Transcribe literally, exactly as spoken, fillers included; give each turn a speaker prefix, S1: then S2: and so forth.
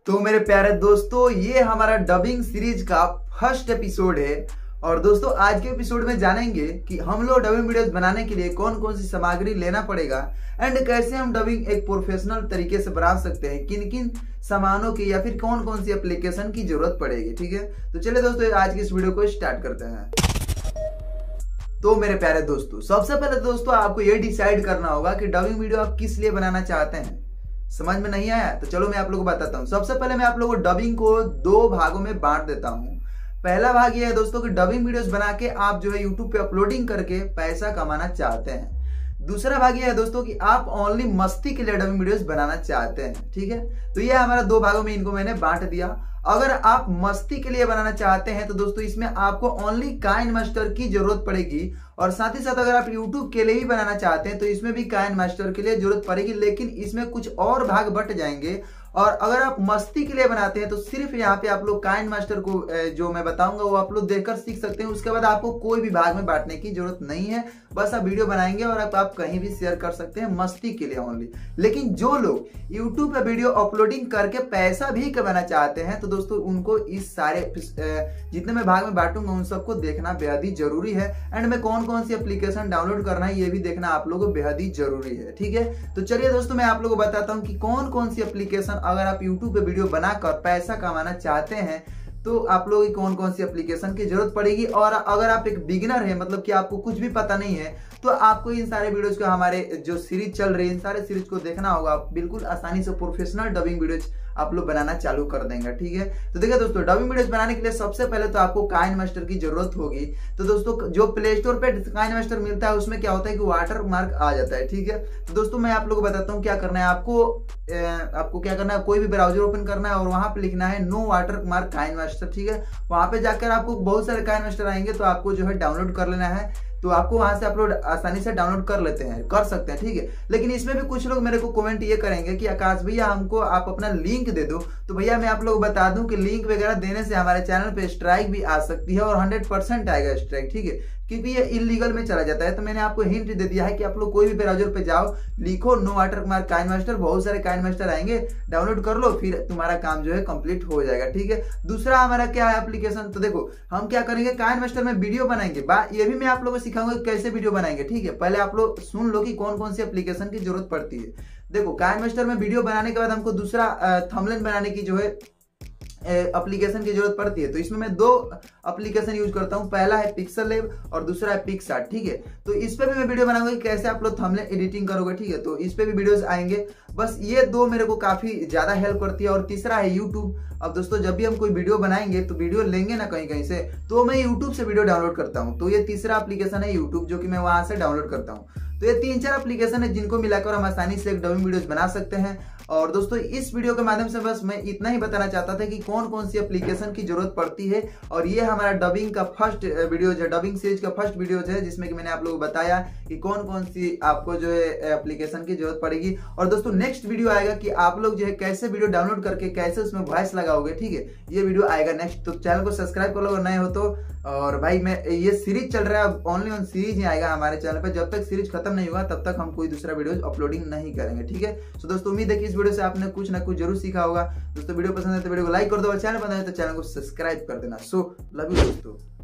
S1: तो मेरे प्यारे दोस्तों, ये हमारा डबिंग सीरीज का फर्स्ट एपिसोड है। और दोस्तों आज के एपिसोड में जानेंगे कि हम लोग डबिंग वीडियोस बनाने के लिए कौन कौन सी सामग्री लेना पड़ेगा एंड कैसे हम डबिंग एक प्रोफेशनल तरीके से बना सकते हैं, किन किन सामानों की या फिर कौन कौन सी एप्लीकेशन की जरूरत पड़ेगी। ठीक है, तो चलिए दोस्तों आज की इस वीडियो को स्टार्ट करते हैं। तो मेरे प्यारे दोस्तों, सबसे पहले दोस्तों आपको ये डिसाइड करना होगा कि डबिंग वीडियो आप किस लिए बनाना चाहते हैं। समझ में नहीं आया तो चलो मैं आप लोगों को बताता हूँ। सबसे पहले मैं आप लोगों को डबिंग को दो भागों में बांट देता हूँ। पहला भाग ये है दोस्तों कि डबिंग वीडियोस बना के आप जो है यूट्यूब पे अपलोडिंग करके पैसा कमाना चाहते हैं। दूसरा भाग ये है दोस्तों कि आप ओनली मस्ती के लिए डबिंग वीडियोस बनाना चाहते हैं। ठीक है, तो ये हमारा दो भागों में इनको मैंने बांट दिया। अगर आप मस्ती के लिए बनाना चाहते हैं तो दोस्तों इसमें आपको ओनली काइन मास्टर की जरूरत पड़ेगी, और साथ ही साथ अगर आप यूट्यूब के लिए ही बनाना चाहते हैं तो इसमें भी काइन मास्टर के लिए जरूरत पड़ेगी, लेकिन इसमें कुछ और भाग बट जाएंगे। और अगर आप मस्ती के लिए बनाते हैं तो सिर्फ यहाँ पे आप लोग काइन मास्टर को जो मैं बताऊंगा वो आप लोग देखकर सीख सकते हैं। उसके बाद आपको कोई भी भाग में बांटने की जरूरत नहीं है, बस आप वीडियो बनाएंगे और आप, आप कहीं भी शेयर कर सकते हैं मस्ती के लिए ओनली। लेकिन जो लोग यूट्यूब पे वीडियो अपलोडिंग करके पैसा भी कमाना चाहते हैं तो दोस्तों उनको इस सारे जितने मैं भाग में बांटूंगा उन सबको देखना बेहद ही जरूरी है। एंड में कौन कौन सी एप्लीकेशन डाउनलोड करना है ये भी देखना आप लोगों को बेहद ही जरूरी है। ठीक है, तो चलिए दोस्तों मैं आप लोगों को बताता हूँ कि कौन कौन सी एप्लीकेशन अगर आप यूट्यूब पे वीडियो बनाकर पैसा कमाना चाहते हैं तो आप लोगों की कौन कौन सी एप्लीकेशन की जरूरत पड़ेगी। और अगर आप एक बिगिनर है, मतलब कि आपको कुछ भी पता नहीं है, तो आपको इन सारे वीडियोस को, हमारे जो सीरीज चल रही है इन सारे सीरीज को देखना होगा। आप बिल्कुल आसानी से प्रोफेशनल डबिंग वीडियोस आप लोग बनाना चालू कर देंगे। ठीक है, तो देखिए दोस्तों डबिंग वीडियोस बनाने के लिए सबसे पहले तो आपको काइन मास्टर की जरूरत होगी। तो दोस्तों जो प्ले स्टोर पे काइन मास्टर मिलता है उसमें क्या होता है कि वाटर मार्क आ जाता है। ठीक है, तो दोस्तों मैं आप लोगों को बताता हूँ क्या करना है। आपको ए, आपको क्या करना है, कोई भी ब्राउजर ओपन करना है और वहां पे लिखना है no watermark KineMaster. ठीक है, वहां पे जाकर आपको बहुत सारे काइन मास्टर आएंगे तो आपको जो है डाउनलोड कर लेना है। तो आपको वहां से अपलोड आसानी से डाउनलोड कर लेते हैं, कर सकते हैं। ठीक है, लेकिन इसमें भी कुछ लोग मेरे को कमेंट ये करेंगे कि आकाश भैया हमको आप अपना लिंक दे दो। तो भैया मैं आप लोग बता दूं कि लिंक वगैरह देने से हमारे चैनल पे स्ट्राइक भी आ सकती है और हंड्रेड परसेंट आएगा स्ट्राइक। ठीक है, क्योंकि ये इलीगल में चला जाता है। तो मैंने आपको हिंट दे दिया है कि आप लोग कोई भी ब्राउजर पे जाओ, लिखो no watermark KineMaster, बहुत सारे काइन मास्टर आएंगे, डाउनलोड कर लो, फिर तुम्हारा काम जो है कंप्लीट हो जाएगा। ठीक है, दूसरा हमारा क्या है एप्लीकेशन। तो देखो हम क्या करेंगे, काइन मास्टर में वीडियो बनाएंगे, ये भी मैं आप लोगों को सिखाऊंगा कैसे वीडियो बनाएंगे। ठीक है, पहले आप लोग सुन लो कि कौन कौन सी एप्लीकेशन की जरूरत पड़ती है। देखो काइन मास्टर में वीडियो बनाने के बाद हमको दूसरा थंबनेल बनाने की जो है एप्लीकेशन की जरूरत पड़ती है। तो इसमें मैं दो एप्लीकेशन यूज करता हूं, पहला है पिक्सल लैब और दूसरा है पिक्सार्ट। ठीक है, तो इस पे भी मैं वीडियो बनाऊंगा कि कैसे आप लोग थंबनेल एडिटिंग करोगे। ठीक है, तो इस पे भी वीडियोस आएंगे। बस ये दो मेरे को काफी ज्यादा हेल्प करती है। और तीसरा है यूट्यूब। अब दोस्तों जब भी हम कोई वीडियो बनाएंगे तो वीडियो लेंगे ना कहीं कहीं से, तो मैं यूट्यूब से वीडियो डाउनलोड करता हूँ। तो ये तीसरा एप्लीकेशन है यूट्यूब, जो कि मैं वहां से डाउनलोड करता हूँ। तो ये तीन चार एप्लीकेशन है जिनको मिलाकर हम आसानी से एक डबिंग वीडियोस बना सकते हैं। और दोस्तों इस वीडियो के माध्यम से बस मैं इतना ही बताना चाहता था कि कौन कौन सी एप्लीकेशन की जरूरत पड़ती है। और ये हमारा डबिंग का फर्स्ट वीडियो है, डबिंग सीरीज का फर्स्ट वीडियो है, जिसमें कि मैंने आप लोगों को बताया कि कौन कौन सी आपको जो है एप्लीकेशन की जरूरत पड़ेगी। और दोस्तों नेक्स्ट वीडियो आएगा कि आप लोग जो है कैसे वीडियो डाउनलोड करके कैसे उसमें वॉइस लगाओगे। ठीक है, ये वीडियो आएगा नेक्स्ट। तो चैनल को सब्सक्राइब कर लो अगर नए हो तो। और भाई मैं ये सीरीज चल रहा है, ओनली ऑन सीरीज ही आएगा हमारे चैनल पे। जब तक सीरीज खत्म नहीं हुआ तब तक हम कोई दूसरा वीडियो अपलोडिंग नहीं करेंगे। ठीक है, तो दोस्तों उम्मीद है कि इस वीडियो से आपने कुछ ना कुछ जरूर सीखा होगा। दोस्तों वीडियो पसंद है तो वीडियो को लाइक कर दो और चैनल पसंद है तो चैनल को सब्सक्राइब कर देना। सो लव यू दोस्तों।